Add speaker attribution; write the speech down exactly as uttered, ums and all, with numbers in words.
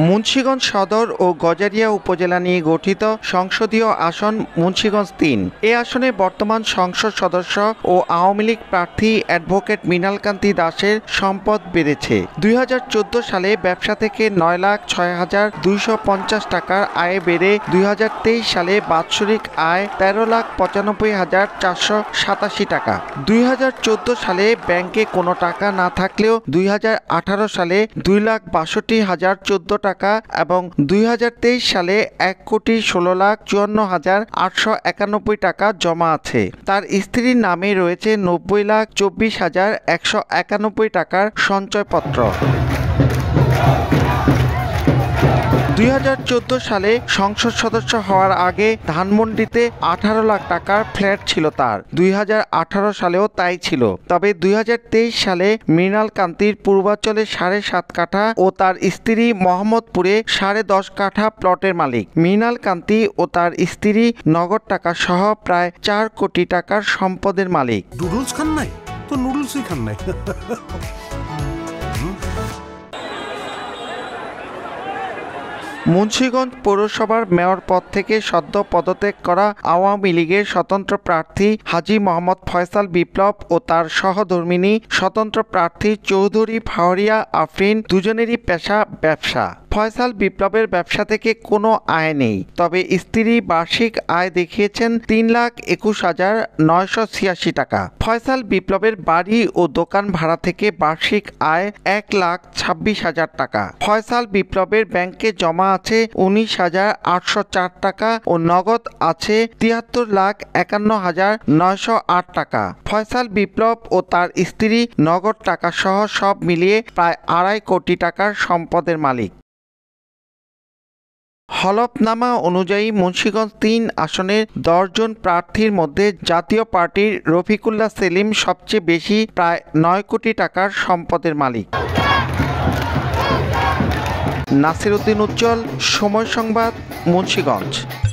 Speaker 1: মুন্সিগঞ্জ সদর ও গজারিয়া উপজেলা নিয়ে গঠিত সংসদীয় আসন মুন্সিগঞ্জ তিন। এ আসনে বর্তমান সংসদ সদস্য ও আওয়ামী লীগ প্রার্থী অ্যাডভোকেট মৃণাল কান্তি দাসের সম্পদ বেড়েছে। দুই হাজার চোদ্দ সালে ব্যবসা থেকে নয় লাখ ছয় হাজার দুইশো পঞ্চাশ টাকার আয় বেড়ে দুই হাজার তেইশ সালে বাৎসরিক আয় তেরো লাখ পঁচানব্বই হাজার চারশো সাতাশি টাকা। দুই হাজার চোদ্দ সালে ব্যাংকে কোনো টাকা না থাকলেও দুই হাজার আঠারো সালে দুই লাখ বাষট্টি হাজার চোদ্দ টাকা এবং দুই হাজার তেইশ সালে এক কোটি ষোলো লাখ চুয়ান্ন হাজার আটশো একানব্বই টাকা জমা আছে। তার স্ত্রীর নামে রয়েছে নব্বই লাখ চব্বিশ হাজার একশো একানব্বই টাকার সঞ্চয়পত্র। দুই হাজার চোদ্দ সালে সংসদ সদস্য হওয়ার আগে ধানমন্ডিতে আঠারো লাখ টাকার ফ্ল্যাট ছিল তার। দুই হাজার আঠারো সালেও তাই ছিল। তবে দুই হাজার তেইশ সালে মৃণাল কান্তির পূর্বাঞ্চলে সাড়ে সাত কাঠা ও তার স্ত্রী মোহাম্মদপুরে সাড়ে দশ কাঠা প্লটের মালিক। মৃণাল কান্তি ও তার স্ত্রী নগদ টাকা সহ প্রায় চার কোটি টাকার সম্পদের মালিক।
Speaker 2: নুডলস খান নাই তো নুডলসই খান নাই।
Speaker 1: মুন্সিগঞ্জ পৌরসভার মেয়র পদ থেকে সদ্য পদত্যাগ করা আওয়ামী লীগের স্বতন্ত্র প্রার্থী হাজী মোহাম্মদ ফয়সাল বিপ্লব ও তার সহধর্মিণী স্বতন্ত্র প্রার্থী চৌধুরী ফাওরিয়া আফরিন দুজনেরই পেশা ব্যবসা। ফয়সাল বিপ্লবের ব্যবসা থেকে কোনো আয় নেই, তবে স্ত্রী বার্ষিক আয় দেখিয়েছেন তিন লাখ একুশ হাজার নয়শো ছিয়াশি টাকা। ফয়সাল বিপ্লবের বাড়ি ও দোকান ভাড়া থেকে বার্ষিক আয় এক লাখ ছাব্বিশ হাজার টাকা। ফয়সাল বিপ্লবের ব্যাংকে জমা আছে উনিশ হাজার আটশো চার টাকা ও নগদ আছে তিয়াত্তর লাখ একান্ন হাজার নয়শো আট টাকা। ফয়সাল বিপ্লব ও তার স্ত্রী নগদ টাকা সহ সব মিলিয়ে প্রায় আড়াই কোটি টাকার সম্পদের মালিক। হলফনামা অনুযায়ী মুন্সিগঞ্জ তিন আসনের দশজন প্রার্থীর মধ্যে জাতীয় পার্টির রফিকুল্লাহ সেলিম সবচেয়ে বেশি প্রায় নয় কোটি টাকার সম্পদের মালিক। নাসির উদ্দিন উজ্জ্বল, সময় সংবাদ, মুন্সিগঞ্জ।